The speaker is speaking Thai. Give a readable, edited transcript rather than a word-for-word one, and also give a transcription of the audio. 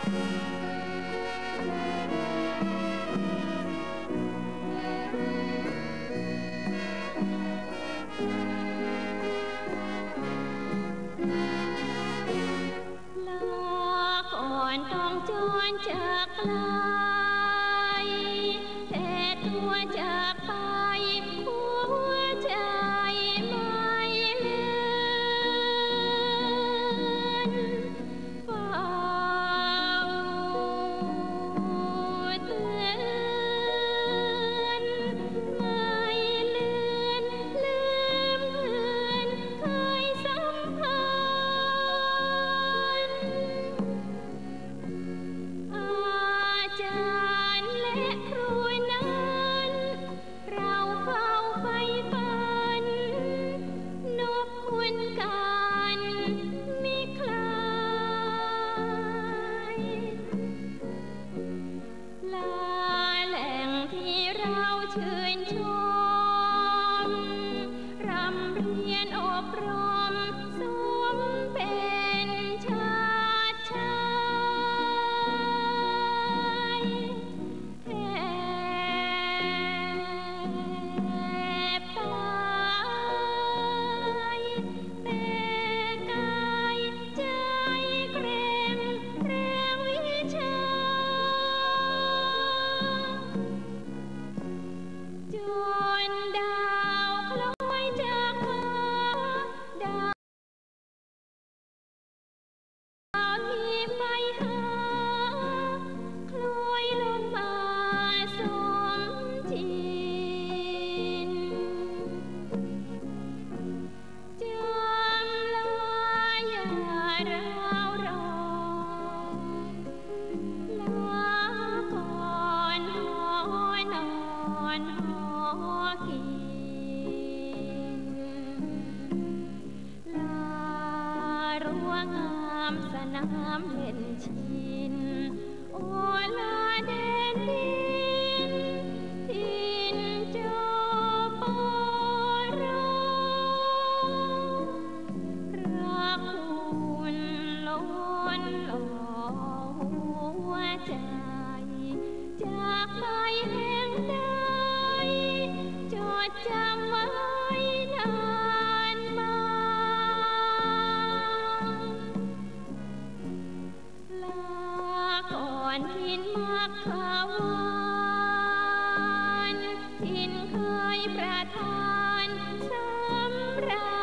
ต้องจรจากไกลแต่ตัวจากไปหัวใจไม่เลือนเฝ้าเตือนไม่เลือนลืมเพื่อนเคยสัมพันธ์อาจารย์และครูนั้นเราเฝ้าใฝ่ฝันนบคุณกันมิคลายลาแหล่งที่เราชื่นชมรำเรียนอบรมสมเป็นชาติชายแทบตายแต่กายใจเกร็งแรงวิชาจนดาวคล้อยจากฟ้าดาวที่ไฟหาคล้อยลงมาสมทินจำลาอย่าราวรองลาก่อนหอนอนหอกินลารั้วงามสนามเล่นชินโอลาแดนดินทินโจโปรรักคุณล้นหล่อหัวใจจากไปแห่งใดจดจำไว้นานมาลาก่อนทินมักขวานทินเคยประทานสำรา